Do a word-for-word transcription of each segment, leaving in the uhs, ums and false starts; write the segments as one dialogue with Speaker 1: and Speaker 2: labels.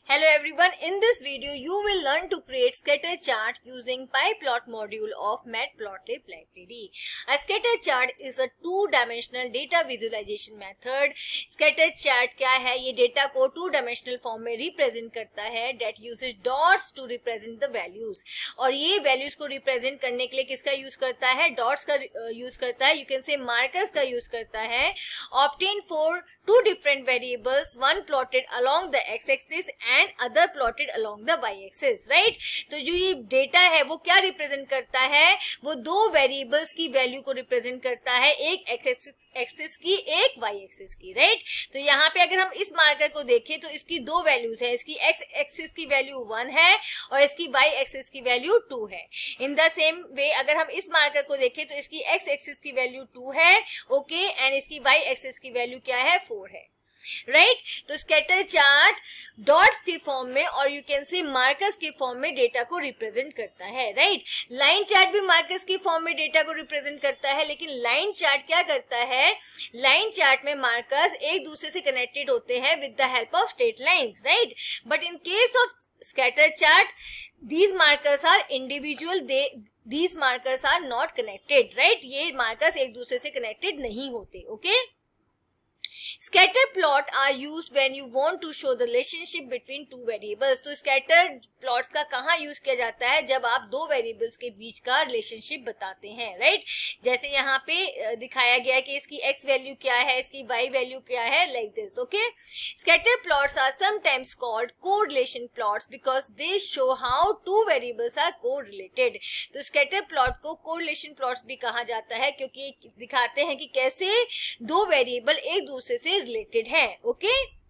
Speaker 1: Hello everyone, in this video you will learn to create scatter chart using PyPlot module of Matplotlib library. A scatter chart is a two-dimensional data visualization method. Scatter chart क्या है? ये data को two-dimensional form में represent करता है that uses dots to represent the values. और ये values को represent करने के लिए किसका use करता है? Dots का use करता है. You can say markers का use करता है. Obtain for two different variables, one plotted along the x-axis and other plotted along the y-axis, right? तो जो ये डेटा है वो क्या रिप्रेजेंट करता है? वो दो वेरिएबल्स की वैल्यू को रिप्रेजेंट करता है, एक एक्स एक्सिस की, एक वाई एक्सिस की, राइट? तो यहाँ पे अगर हम इस मार्कर को देखें तो इसकी दो वैल्यूज है, इसकी एक्स एक्सिस की वैल्यू वन है और इसकी वाई एक्सिस की वैल्यू टू है. इन द सेम वे अगर हम इस मार्कर को देखें तो इसकी एक्स एक्सिस की वैल्यू टू है, ओके, एंड इसकी वाई एक्सिस की वैल्यू क्या है? फोर है, राइट right? तो स्कैटर चार्ट डॉट्स के फॉर्म में और यू कैन से मार्कर्स के फॉर्म में डेटा को रिप्रेजेंट करता है, राइट? लाइन चार्ट भी मार्कर्स के फॉर्म में डेटा को रिप्रेजेंट करता है, लेकिन लाइन चार्ट क्या करता है? लाइन चार्ट में मार्कर्स एक दूसरे से कनेक्टेड होते हैं with the help of straight lines, right? But in case of scatter chart these markers are individual, they these markers are not connected, right? ये मार्कर्स एक दूसरे से कनेक्टेड नहीं होते, okay okay? Scatter plot are used when you want to show the relationship between two variables. तो scatter plots का कहाँ use किया जाता है? जब आप दो वेरिएबल्स के बीच का रिलेशनशिप बताते हैं, राइट? जैसे यहाँ पे दिखाया गया है कि इसकी x वैल्यू क्या है, इसकी y वैल्यू क्या है, like this, okay? Scatter plots are sometimes called correlation plots because they show how two variables are correlated. तो scatter plot को correlation plots भी कहा जाता है क्योंकि दिखाते हैं कि कैसे दो वेरिएबल एक दूसरे से रिलेटेड है, ओके?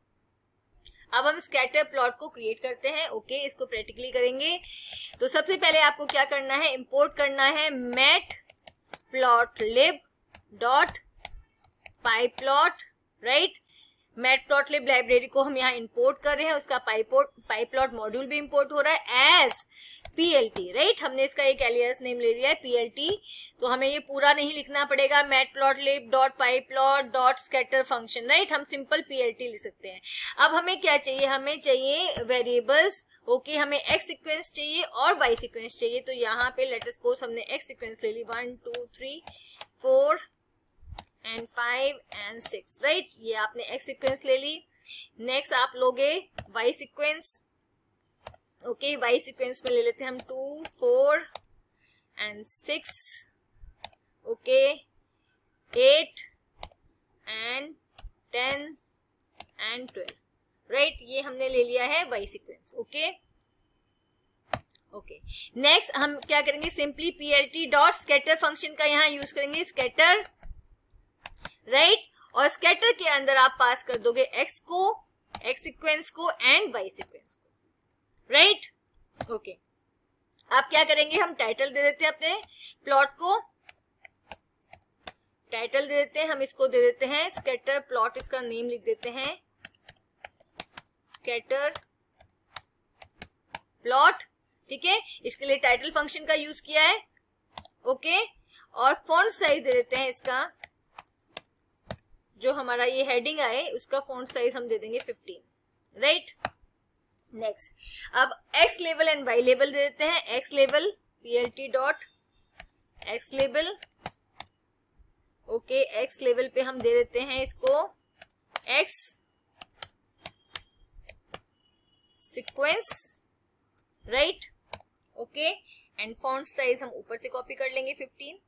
Speaker 1: अब हम स्कैटर प्लॉट को क्रिएट करते हैं, ओके? इसको प्रैक्टिकली करेंगे. तो सबसे पहले आपको क्या करना है? इंपोर्ट करना है matplotlib dot pyplot, right? Matplotlib library को हम यहाँ इंपोर्ट कर रहे हैं, उसका पाईपोर्ट पाईप्लॉट मॉड्यूल भी इंपोर्ट हो रहा है एज पीएलटी, राइट? हमने इसका एक एलियास नेम ले लिया है पीएलटी, तो हमें ये पूरा नहीं लिखना पड़ेगा matplotlib dot pyplot dot scatter function, right? हम सिंपल पीएलटी लिख सकते हैं. अब हमें क्या चाहिए? हमें चाहिए वेरिएबल्स, ओके okay, हमें एक्स सीक्वेंस चाहिए और वाई सीक्वेंस चाहिए. तो यहाँ पे लेट अस सपोज हमने एक्स सीक्वेंस ले ली, one two three four and five and six, right? ये आपने एक्स सीक्वेंस ले ली. नेक्स्ट आप लोगे Y sequence, okay? Y sequence में ले लेते हैं हम two four and six, okay, eight and ten and twelve, right? ये हमने ले लिया है Y sequence, okay okay. Next हम क्या करेंगे? Simply PLT dot scatter function का यहाँ यूज करेंगे, स्कैटर, राइट? और स्कैटर के अंदर आप पास कर दोगे एक्स को, एक्स सीक्वेंस को एंड वाई सीक्वेंस को, राइट? ओके. अब क्या करेंगे? हम टाइटल दे देते हैं अपने प्लॉट को, टाइटल दे देते हैं, हम इसको दे देते हैं स्कैटर प्लॉट, इसका नेम लिख देते हैं स्कैटर प्लॉट, ठीक है? इसके लिए टाइटल फंक्शन का यूज किया है, ओके? और फॉन्ट साइज दे देते हैं इसका, जो हमारा ये हेडिंग आए उसका फॉन्ट साइज हम दे देंगे फिफ्टीन, राइट? नेक्स्ट अब X level and Y level दे देते हैं. X level PLT dot X level, okay? X level पे हम दे देते हैं इसको X sequence, right? Okay. And font size हम ऊपर से कॉपी कर लेंगे फिफ्टीन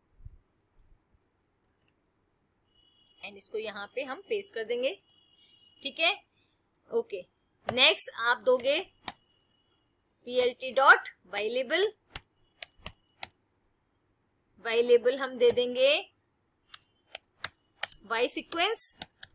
Speaker 1: एंड इसको यहाँ पे हम पेस्ट कर देंगे, ठीक है? ओके. नेक्स्ट आप दोगे PLT dot Y label, Y label हम दे देंगे Y sequence,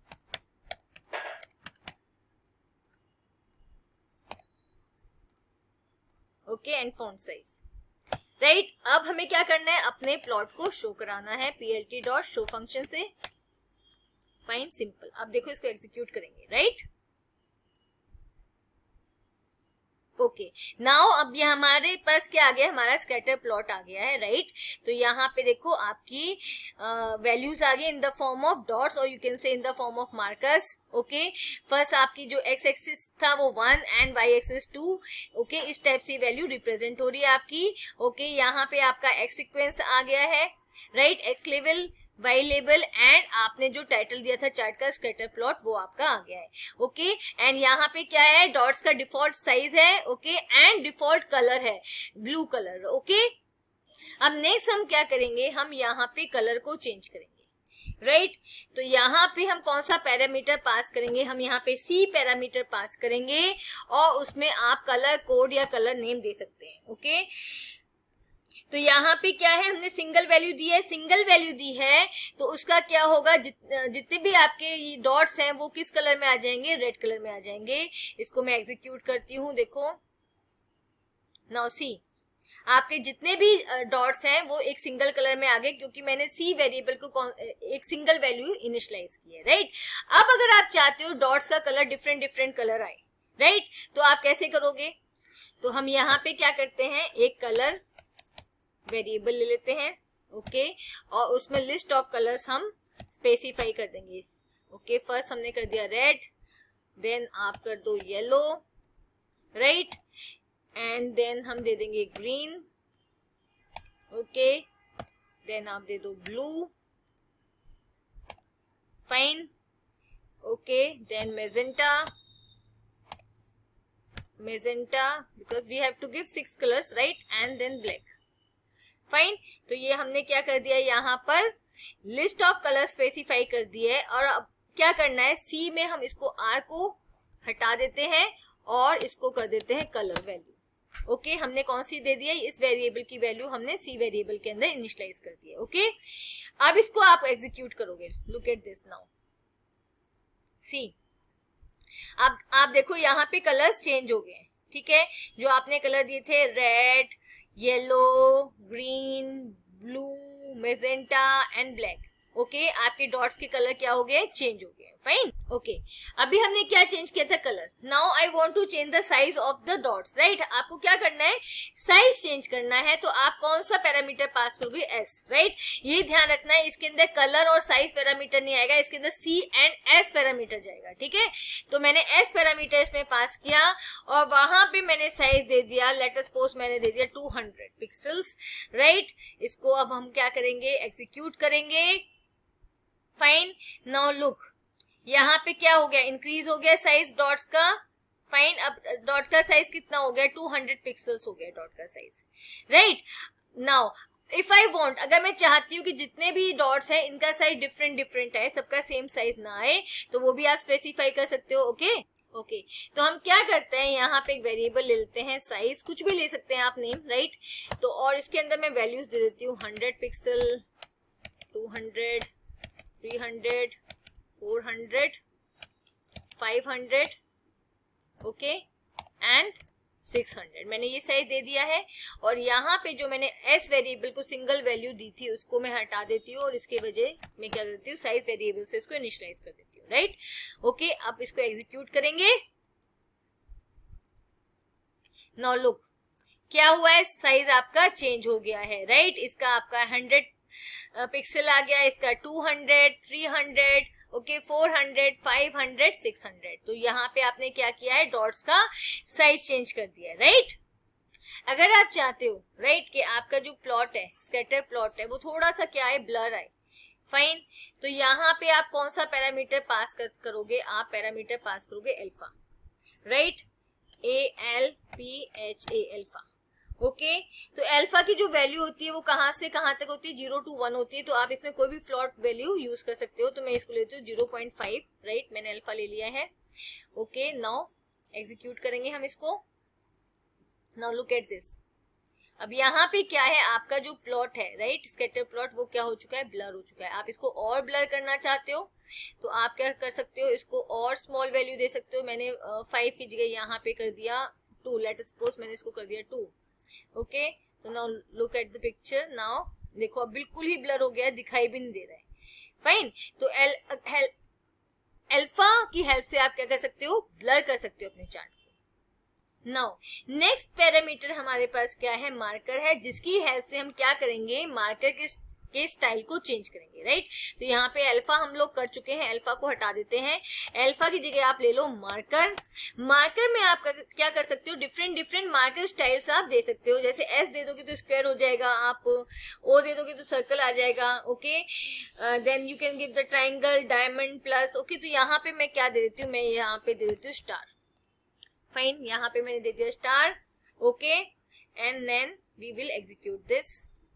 Speaker 1: okay, and font size, right? अब हमें क्या करना है? अपने प्लॉट को शो कराना है पीएलटी डॉट शो फंक्शन से. Fine, simple. अब देखो इसको एग्जीक्यूट करेंगे, राइट? ओके, नाउ अब ये हमारे पास क्या आ गया, हमारा स्कैटर प्लॉट आ गया है, राइट right? तो यहाँ पे देखो आपकी वैल्यूज आ गई in the form of dots और you can say in the form of markers. Okay, first आपकी जो एक्स एक्सिस था वो one and Y axis two. Okay, इस टाइप से वैल्यू रिप्रेजेंट हो रही है आपकी। ओके okay, यहाँ पे आपका एक्स सीक्वेंस आ गया है, right, X level, Y level and आपने जो टाइटल दिया था चार्ट का स्कैटर प्लॉट वो आपका आ गया है। ओके, एंड यहाँ पे क्या है, डॉट्स का डिफॉल्ट साइज है। ओके, एंड डिफॉल्ट कलर है ब्लू कलर। ओके, अब नेक्स्ट हम क्या करेंगे, हम यहाँ पे कलर को चेंज करेंगे, राइट right? तो यहाँ पे हम कौन सा पैरामीटर पास करेंगे, हम यहाँ पे सी पैरामीटर पास करेंगे और उसमें आप कलर कोड या कलर नेम दे सकते हैं। Okay okay? तो यहाँ पे क्या है, हमने सिंगल वैल्यू दी है, सिंगल वैल्यू दी है तो उसका क्या होगा, जित, जितने भी आपके डॉट्स हैं वो किस कलर में आ जाएंगे, रेड कलर में आ जाएंगे। इसको मैं एग्जीक्यूट करती हूँ, देखो नाउ सी, आपके जितने भी डॉट्स हैं वो एक सिंगल कलर में आ गए क्योंकि मैंने सी वेरिएबल को एक सिंगल वैल्यू इनिशियलाइज की है, राइट। अब अगर आप चाहते हो डॉट्स का कलर डिफरेंट डिफरेंट कलर आए, राइट, तो आप कैसे करोगे, तो हम यहाँ पे क्या करते हैं, एक कलर वेरिएबल ले लेते हैं। ओके, और उसमें लिस्ट ऑफ कलर्स हम स्पेसिफाई कर देंगे। ओके, फर्स्ट हमने कर दिया रेड, देन आप कर दो येलो, राइट, एंड देन हम दे देंगे ग्रीन। ओके, देन आप दे दो blue, fine. Okay, then magenta, magenta because we have to give six colours, right, and then black, fine. तो ये हमने क्या कर दिया, यहाँ पर लिस्ट ऑफ कलर स्पेसिफाई कर दी है और अब क्या करना है, सी में हम इसको आर को हटा देते हैं और इसको कर देते हैं कलर वैल्यू। ओके, हमने कौन सी दे दी है, इस वेरिएबल की वैल्यू हमने सी वेरिएबल के अंदर इनिशियलाइज कर दी है। ओके, अब इसको आप एग्जीक्यूट करोगे, look at this now, see, अब आप देखो यहाँ पे कलर्स चेंज हो गए, ठीक है, जो आपने कलर दिए थे red, yellow, green, blue, magenta and black. Okay, आपके डॉट्स के कलर क्या हो गए, चेंज हो गए, फाइन। ओके, अभी हमने क्या चेंज किया था, colour. Now I want to change the size of the dots, right. आपको क्या करना है, साइज चेंज करना है, तो आप कौन सा पैरामीटर पास करोगे, एस, राइट। ये ध्यान रखना है, इसके अंदर कलर और साइज पैरामीटर नहीं आएगा, इसके अंदर सी एंड एस पैरामीटर जाएगा, ठीक है। तो मैंने एस पैरामीटर इसमें पास किया और वहां पे मैंने साइज दे दिया, लेट अस सपोज मैंने दे दिया टू हंड्रेड पिक्सल्स, राइट। इसको अब हम क्या करेंगे, एग्जीक्यूट करेंगे, फाइन। नाउ लुक, यहाँ पे क्या हो गया, इंक्रीज हो गया साइज डॉट्स का, फाइन। अब डॉट का साइज कितना हो गया, टू हंड्रेड पिक्सल्स हो गया डॉट का size, right. Now if I want, अगर मैं चाहती हूँ कि जितने भी डॉट्स हैं इनका साइज डिफरेंट डिफरेंट है, सबका सेम साइज ना आए, तो वो भी आप स्पेसिफाई कर सकते हो। Okay okay okay. तो हम क्या करते हैं, यहाँ पे एक वेरिएबल ले लेते हैं, साइज कुछ भी ले सकते हैं आप, नेम, राइट। तो और इसके अंदर मैं वैल्यूज दे देती हूँ, hundred pixel, two hundred, three hundred, four hundred, five hundred, okay, and six hundred. मैंने ये साइज दे दिया है और यहाँ पे जो मैंने एस वेरिएबल को सिंगल वैल्यू दी थी उसको मैं हटा देती हूँ और इसके वजह मैं क्या करती हूँ, साइज वेरिएबल से इसको इनिशियलाइज कर देती हूँ, राइट। ओके, अब इसको एग्जीक्यूट करेंगे। नाउ लुक, क्या हुआ है, साइज आपका चेंज हो गया है, राइट। इसका आपका हंड्रेड पिक्सल आ गया, इसका two hundred, three hundred, okay, four hundred, five hundred, six hundred. तो यहाँ पे आपने क्या किया है, डॉट्स का साइज चेंज कर दिया है, राइट। अगर आप चाहते हो, राइट, कि आपका जो प्लॉट है, स्कैटर प्लॉट है, वो थोड़ा सा क्या है, ब्लर आए, फाइन। तो यहाँ पे आप कौन सा पैरामीटर पास कर, करोगे, आप पैरामीटर पास करोगे alpha, right, A L P H A, alpha. Okay okay, तो अल्फा की जो वैल्यू होती है वो कहाँ से कहाँ तक होती है, जीरो टू वन होती है। तो आप इसमें कोई भी फ्लॉट वैल्यू यूज कर सकते हो। तो मैं इसको लेती हूँ जीरो पॉइंट फाइव, राइट, मैंने अल्फा ले लिया है। ओके, नाउ एग्जीक्यूट करेंगे हम इसको। नाउ लुक एट दिस, अब यहाँ पे क्या है, आपका जो प्लॉट है, राइट, स्कैटर प्लॉट, वो क्या हो चुका है, ब्लर हो चुका है। आप इसको और ब्लर करना चाहते हो तो आप क्या कर सकते हो, इसको और स्मॉल वैल्यू दे सकते हो। मैंने फाइव की जगह यहाँ पे कर दिया टू, लेट सपोज मैंने इसको कर दिया टू। ओके, तो now look at the picture. Now देखो अब बिल्कुल ही ब्लर हो गया है, दिखाई भी नहीं दे रहा है, फाइन। तो एल अल्फा की हेल्प से आप क्या कर सकते हो, ब्लर कर सकते हो अपने चार्ट को, नाउ नेक्स्ट पैरामीटर हमारे पास क्या है, मार्कर है, जिसकी हेल्प से हम क्या करेंगे, मार्कर के के स्टाइल को चेंज करेंगे, राइट। तो यहाँ पे अल्फा हम लोग कर चुके हैं, अल्फा को हटा देते हैं, अल्फा की जगह आप ले लो मार्कर। मार्कर में आप क्या कर सकते हो, डिफरेंट डिफरेंट मार्कर स्टाइल्स आप दे सकते हो। जैसे एस दे दोगे तो स्क्वायर हो जाएगा, आप ओ दे दोगे तो सर्कल आ जाएगा, okay. Then you can give the triangle, diamond, plus, okay. तो यहाँ पे मैं क्या दे देती हूँ, मैं यहाँ पे दे देती हूँ स्टार, फाइन। यहाँ पे मैंने दे दिया star, okay, and then we will execute this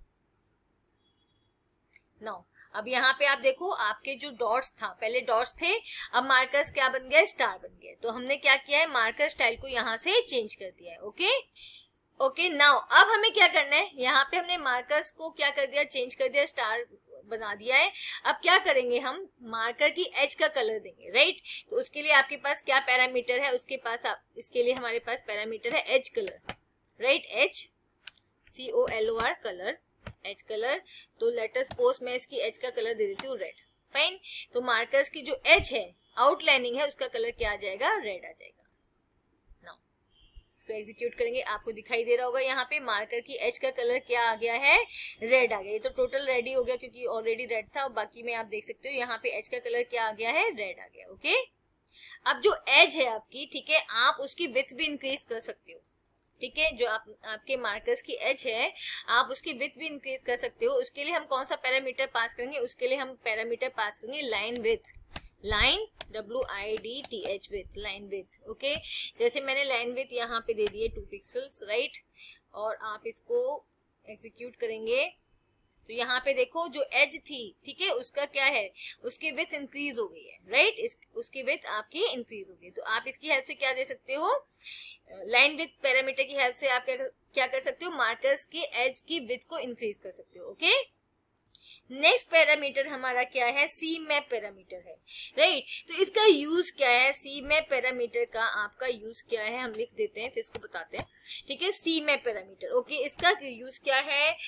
Speaker 1: now. अब यहाँ पे आप देखो, आपके जो डॉट्स था, पहले डॉट्स थे, अब मार्कर्स क्या बन गया, स्टार बन गया। तो हमने क्या किया है, मार्कर स्टाइल को यहाँ से चेंज कर दिया है, ओके ओके। नाउ अब हमें क्या करना है, यहाँ पे हमने मार्कर्स को क्या कर दिया, चेंज कर दिया, स्टार बना दिया है। अब क्या करेंगे, हम मार्कर की एज का कलर देंगे, राइट। तो उसके लिए आपके पास क्या पैरामीटर है, उसके पास आप, इसके लिए हमारे पास पैरामीटर है edge colour, right, H C O L O R, colour, edge colour. तो लेट अस सपोज मैं इसकी एज का कलर दे देती हूँ रेड, फाइन। तो मार्कर्स की जो एज है, आउटलाइनिंग है, उसका कलर क्या आ जाएगा, रेड आ जाएगा। नाउ इसको एग्जीक्यूट करेंगे, आपको दिखाई दे रहा होगा यहाँ पे मार्कर की एज का कलर क्या आ गया है, रेड आ गया। ये तो टोटल रेड ही हो गया क्योंकि ऑलरेडी रेड था, और बाकी में आप देख सकते हो यहाँ पे एज का कलर क्या आ गया है, रेड आ गया, ओके। अब जो एज है आपकी, ठीक है, आप उसकी विड्थ भी इंक्रीज कर सकते हो, ठीक है। जो आप आपके मार्कर्स की एज है, आप उसकी विड्थ भी इंक्रीज कर सकते हो। उसके लिए हम कौन सा पैरामीटर पास करेंगे, उसके लिए हम पैरामीटर पास करेंगे line width, line W I D T H width, line width, okay. जैसे मैंने लाइन विड्थ यहाँ पे दे दिए टू पिक्सल्स, राइट, और आप इसको एग्जीक्यूट करेंगे तो यहाँ पे देखो जो एज थी, ठीक है, उसका क्या है, उसकी विड्थ इंक्रीज हो गई है, राइट, इस उसकी विड्थ आपकी इंक्रीज हो गई। तो आप इसकी हेल्प से क्या दे सकते हो, लाइन विड्थ पैरामीटर की हेल्प से आप क्या क्या कर सकते हो, मार्कर्स की एज की विड्थ को इंक्रीज कर सकते हो, ओके। नेक्स्ट पैरामीटर हमारा क्या है, सी मैप पैरामीटर है, राइट। तो इसका यूज क्या है, सी मैप पैरामीटर का आपका यूज क्या है, हम लिख देते हैं फिर इसको बताते हैं, ठीक है। सी मैप पैरामीटर, ओके, इसका यूज क्या है,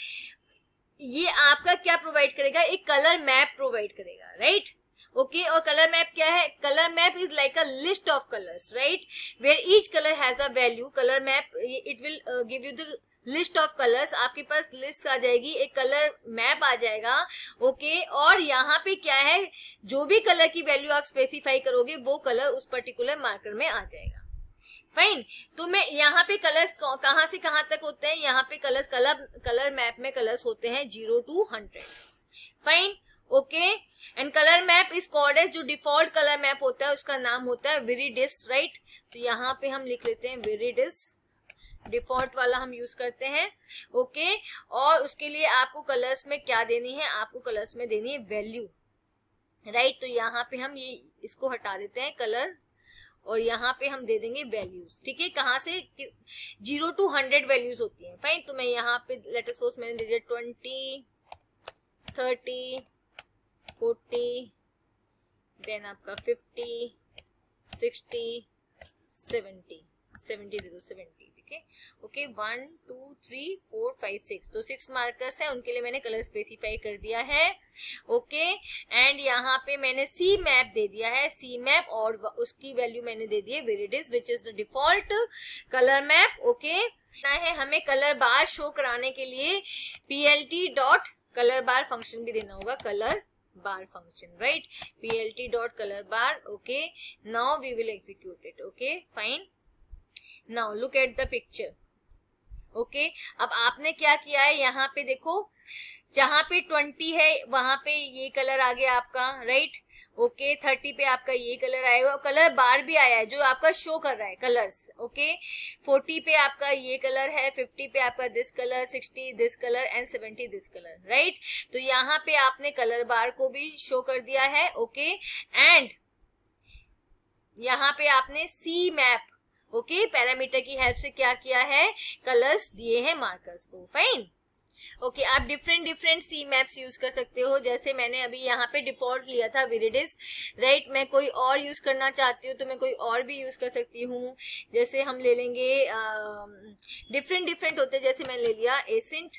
Speaker 1: ये आपका क्या प्रोवाइड करेगा, एक कलर मैप प्रोवाइड करेगा, राइट, ओके। और कलर मैप क्या है, colour map is like a list of colours, right, where each colour has a value. Colour map it will give you the list of colours, आपके पास list आ जाएगी, एक colour map आ जाएगा, okay. और यहाँ पे क्या है, जो भी कलर की वैल्यू आप स्पेसिफाई करोगे वो कलर उस पर्टिकुलर मार्कर में आ जाएगा, फाइन। तो मैं यहाँ पे कलर्स कहाँ से कहाँ तक होते हैं, यहाँ पे कलर्स कलर कलर मैप में कलर्स होते हैं zero to hundred, fine, okay. And colour map is called as, जो डिफॉल्ट कलर मैप होता है उसका नाम होता है विरिडिस, राइट। तो यहाँ पे हम लिख लेते हैं विरिडिस, डिफॉल्ट वाला हम यूज करते हैं, ओके। और उसके लिए आपको कलर्स में क्या देनी है, आपको कलर्स में देनी है वैल्यू, राइट। तो यहाँ पे हम ये इसको हटा देते हैं कलर, और यहाँ पे हम दे देंगे वैल्यूज, ठीक है। कहाँ से, जीरो टू हंड्रेड वैल्यूज होती हैं, फाइन। तो मैं यहाँ पे लेट अस सपोज मैंने दे दिया ट्वेंटी, थर्टी, फोर्टी, देन आपका फिफ्टी, सिक्सटी, सेवेंटी, सेवेंटी दे दो, सेवेंटी, ठीक है, okay. One two three four five six, तो सिक्स मार्कर्स हैं, उनके लिए मैंने कलर स्पेसिफाई कर दिया है, ओके। एंड यहाँ पे मैंने सी मैप दे दिया है, सी मैप, और उसकी वैल्यू मैंने दे दी है viridis, which is the default colour map, okay. है हमें कलर बार शो कराने के लिए PLT dot colour bar function भी देना होगा, colour bar function, right, PLT dot colour bar, okay. Now we will execute it, okay, fine. Now look at the picture, okay. अब आपने क्या किया है, यहाँ पे देखो, जहां पे ट्वेंटी है वहां पे ये कलर आ गया आपका, राइट, ओके। थर्टी पे आपका ये कलर आएगा, कलर बार भी आया है जो आपका शो कर रहा है कलर्स, ओके। फोर्टी पे आपका ये कलर है, फिफ्टी पे आपका this colour, sixty this colour and seventy this colour, right. तो यहाँ पे आपने कलर बार को भी शो कर दिया है, ओके। एंड यहाँ पे आपने सी मैप, ओके, पैरामीटर की हेल्प से क्या किया है, कलर्स दिए हैं मार्कर्स को, फाइन, ओके। आप different different C maps use कर सकते हो, जैसे मैंने अभी यहाँ पे डिफॉल्ट लिया था विरिडिस, राइट। मैं कोई और यूज करना चाहती हूँ तो मैं कोई और भी यूज कर सकती हूँ, जैसे हम ले लेंगे डिफरेंट डिफरेंट होते, जैसे मैंने ले लिया accent,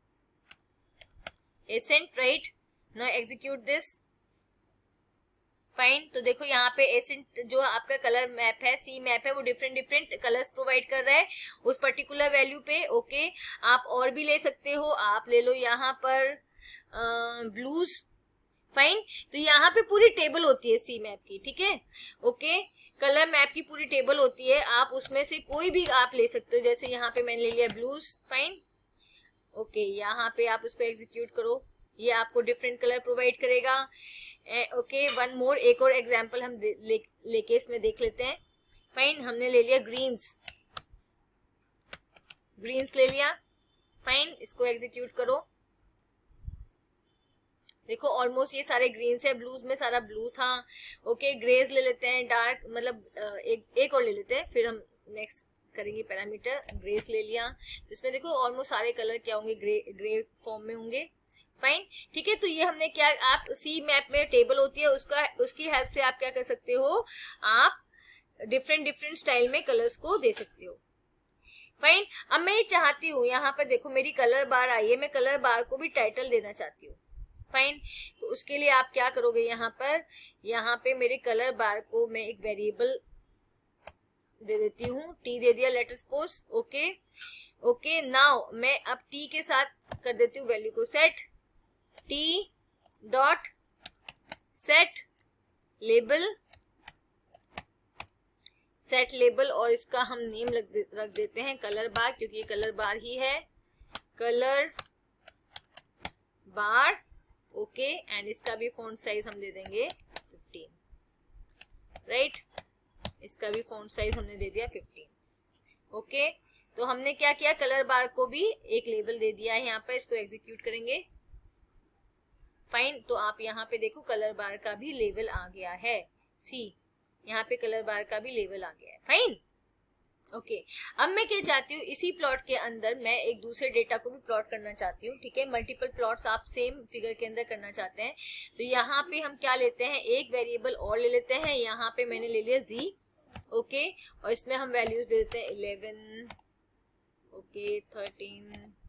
Speaker 1: accent, right. Now execute this, fine. तो देखो यहाँ पे एसेंट जो आपका कलर मैप है, सी मैप है, वो डिफरेंट डिफरेंट कलर्स प्रोवाइड कर रहा है उस पर्टिकुलर वैल्यू पे। ओके, आप और भी ले सकते हो, आप ले लो यहाँ पर ब्लूज। फाइन, तो यहाँ पे पूरी टेबल होती है सी मैप की, ठीक है। ओके, कलर मैप की पूरी टेबल होती है, आप उसमें से कोई भी आप ले सकते हो। जैसे यहाँ पे मैंने ले लिया ब्लूज। फाइन, ओके, यहाँ पे आप उसको एग्जीक्यूट करो, ये आपको डिफरेंट कलर प्रोवाइड करेगा। ओके, वन मोर, एक और एग्जांपल हम ले, लेके इसमें देख लेते हैं। फाइन, हमने ले लिया ग्रीन्स, ग्रीन्स ले लिया। फाइन, इसको एग्जीक्यूट करो, देखो ऑलमोस्ट ये सारे ग्रीन्स है, ब्लूज में सारा ब्लू था। ओके, ग्रेज ले लेते हैं, डार्क मतलब एक एक और ले लेते हैं, फिर हम नेक्स्ट करेंगे पैरामीटर। ग्रेस ले लिया, इसमें देखो ऑलमोस्ट सारे कलर क्या होंगे, ग्रे ग्रे फॉर्म में होंगे। फाइन, ठीक है। तो ये हमने क्या, आप सी मैप में टेबल होती है, उसका उसकी हेल्प से आप क्या कर सकते हो, आप डिफरेंट डिफरेंट स्टाइल में कलर्स को दे सकते हो। फाइन, अब मैं ये चाहती हूँ, यहाँ पर देखो मेरी कलर बार आई है, मैं कलर बार को भी टाइटल देना चाहती हूँ। फाइन, तो उसके लिए आप क्या करोगे, यहाँ पर यहाँ पे मेरे कलर बार को मैं एक वेरिएबल दे देती हूँ, टी दे दिया, let us suppose. Okay okay, now मैं अब टी के साथ कर देती हूँ वैल्यू को set, T dot set label, set label, और इसका हम नेम दे, रख देते हैं कलर बार, क्योंकि ये कलर बार ही है, कलर बार। ओके, एंड इसका भी फॉन्ट साइज हम दे देंगे फिफ्टीन, राइट, इसका भी फॉन्ट साइज हमने दे दिया फिफ्टीन। ओके, तो हमने क्या किया, कलर बार को भी एक लेबल दे दिया है यहाँ पर, इसको एग्जीक्यूट करेंगे। फाइन, तो आप यहाँ पे देखो कलर बार का भी लेवल आ गया है, सी यहाँ पे कलर बार का भी लेवल आ गया है। फाइन, ओके, अब मैं क्या चाहती हूँ, इसी प्लॉट के अंदर मैं एक दूसरे डेटा को भी प्लॉट करना चाहती हूँ, ठीक है। मल्टीपल प्लॉट्स आप सेम फिगर के अंदर करना चाहते हैं, तो यहाँ पे हम क्या लेते हैं, एक वेरिएबल और ले लेते हैं। यहाँ पे मैंने ले लिया जी, ओके, और इसमें हम वैल्यूज दे देते हैं eleven, okay, thirteen,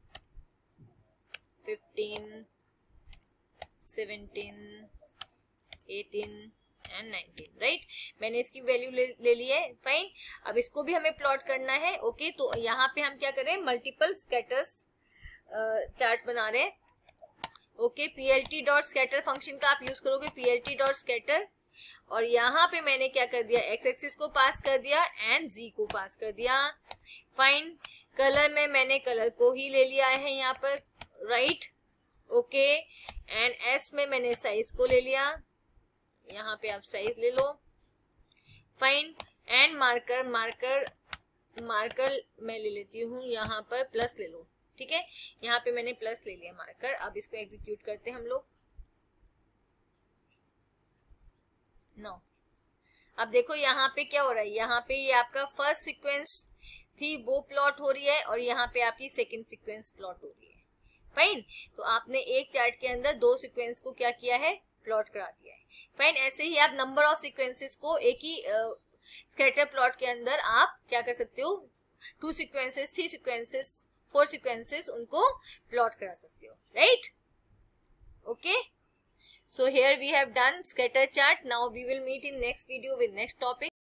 Speaker 1: fifteen, seventeen, eighteen and nineteen, right. मैंने इसकी वैल्यू ले, ले ली है। फाइन, अब इसको भी हमें प्लॉट करना है। ओके, तो यहाँ पे हम क्या करें, मल्टीपल स्कैटर्स चार्ट बना रहे हैं। Okay, PLT dot scatter function का आप यूज करोगे, पीएलटी डॉट स्कैटर, और यहाँ पे मैंने क्या कर दिया, एक्स एक्सिस को पास कर दिया एंड जी को पास कर दिया। फाइन, कलर में मैंने कलर को ही ले लिया है यहाँ पर, राइट। ओके, एंड एस में मैंने साइज को ले लिया, यहाँ पे आप साइज ले लो। Fine, and marker, marker marker मैं ले लेती हूँ यहाँ पर, प्लस ले लो, ठीक है। यहाँ पे मैंने प्लस ले लिया मार्कर। अब इसको एग्जीक्यूट करते हैं हम लोग। नो, अब देखो यहाँ पे क्या हो रहा है, यहाँ पे ये आपका फर्स्ट सीक्वेंस थी वो प्लॉट हो रही है, और यहाँ पे आपकी सेकंड सीक्वेंस प्लॉट हो रही है। फाइन, तो आपने एक चार्ट के अंदर दो सीक्वेंस को क्या किया है, प्लॉट करा दिया है। फाइन, ऐसे ही आप नंबर ऑफ सीक्वेंसेस को एक ही स्कैटर प्लॉट के अंदर आप क्या कर सकते हो, two sequences, three sequences, four sequences, उनको प्लॉट करा सकते हो, right. Okay, so here we have done scatter chart. Now we will meet in next video with next topic.